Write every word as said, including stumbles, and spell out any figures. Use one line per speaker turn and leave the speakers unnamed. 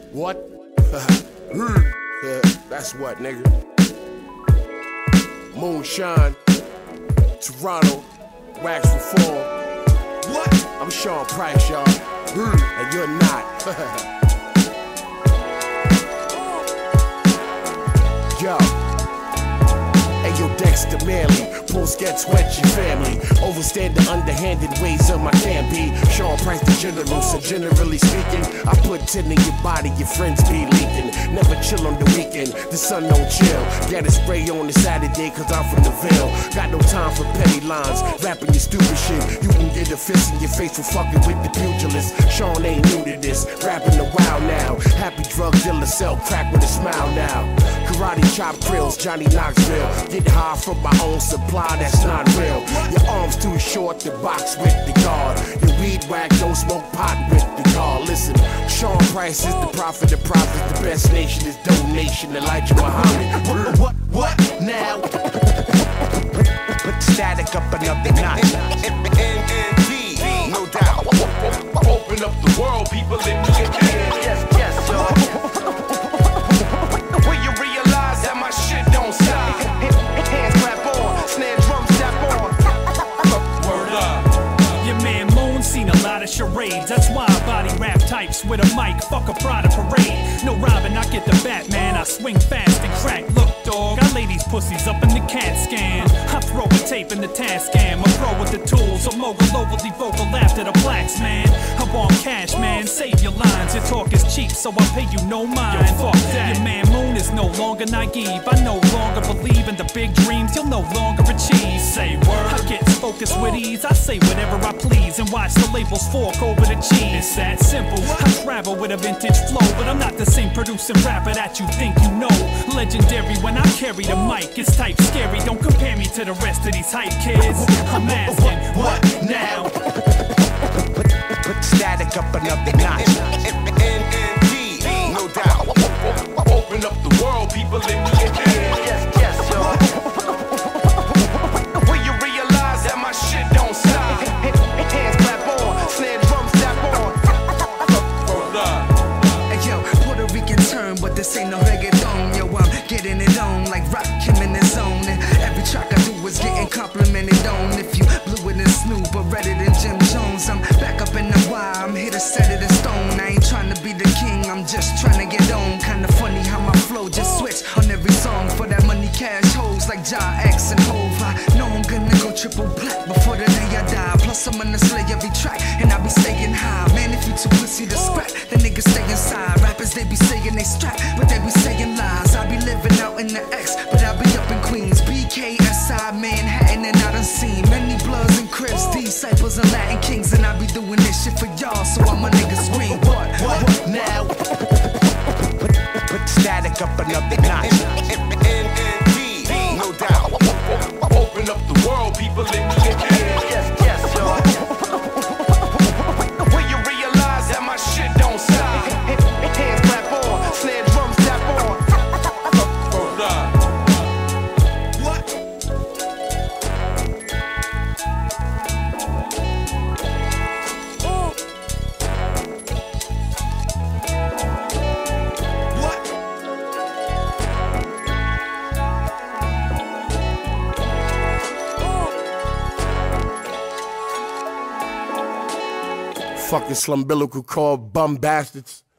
What? That's what, nigga. Muneshine, Toronto, wax reform. What? I'm Sean Price, y'all. And you're not. Yo. Ayo, Dexter Manley, post gets wet your family. Overstand the underhanded ways of my can be. Sean Price the general, so generally speaking, I put ten in your body, your friends be leaking. Never chill on the weekend, the sun don't chill. Got a spray on the Saturday, cause I'm from the Ville. Got no time for petty lines, rapping your stupid shit. You can get a fist in your face for fucking with the pugilist. Sean ain't new to this, rapping a while now. Happy drug dealer, sell crack with a smile now. Karate chop grills, Johnny Knoxville. Get high from my own supply, that's not real. Your arms too short to box with the guard. Your weed whack, don't smoke pot with the guard. Listen, Sean Price is the prophet, the prophet, the best nation is donation. Elijah Muhammad.
What, what, what now? Put the static up another notch. Indeed, no doubt. Open up the world, people in me again. Yes, yes, y'all.
Charades. That's why I body rap types with a mic, fuck a Prada parade. No Robin, I get the Batman, I swing fast and crack. Look, dog, got ladies' pussies up in the CAT scan. I throw a tape in the task cam. I throw with the tools, a mogul overly vocal after the blacks, man. I want cash, man, save your lines. Your talk is cheap, so I pay you no mind. Yo, fuck that. Your man Moon is no longer naive. I no longer believe in the big dreams you'll no longer achieve. Say word, I get focused with ease. I say whatever I please and watch the labels fork over the cheese. It's that simple. I travel with a vintage flow, but I'm not the same producing rapper that you think you know. Legendary when I carry the mic, it's type scary. Don't compare me to the rest of these hype kids. I'm asking, what now?
Put the static up another notch. Indeed, no doubt. Open up the world, people in me again. Yes, yes, y'all. Will you realize that my shit don't stop? Hands clap on, snare drums tap on.
Hey yo, Puerto Rican turn, but this ain't no reggaeton. Yo, I'm getting it on like rock him in his zone. And every track I do is getting complimented on. If you blew it in Snoop or read it in Jim Jones, I'm back up in the Y, I'm here to set it in stone. I ain't trying to be the king, I'm just trying to get on. Kinda funny how my flow just switch on every song. For that money cash hoes like Ja X and Hov. I know I'm gonna go triple black before the day I die. Plus I'm gonna slay every track and I be staying high. Man, if you too pussy to scrap, the niggas stay inside. Rappers they be saying they strap, but they be saying lies. I be living out in the X, but I be up in Queens. B K S I, Manhattan, and I done seen many Bloods and Crips, disciples and Latin kings. And I be doing this shit for y'all, so I'm a nigga scream. What, what, what now?
Put, put the static up another notch. Indeed, no doubt. Open up the world, people in me again. Yes, yes, y'all. Will you realize that my shit don't stop? Hands clap on, snare drums tap on.
Fucking slumbilical core bum bastards.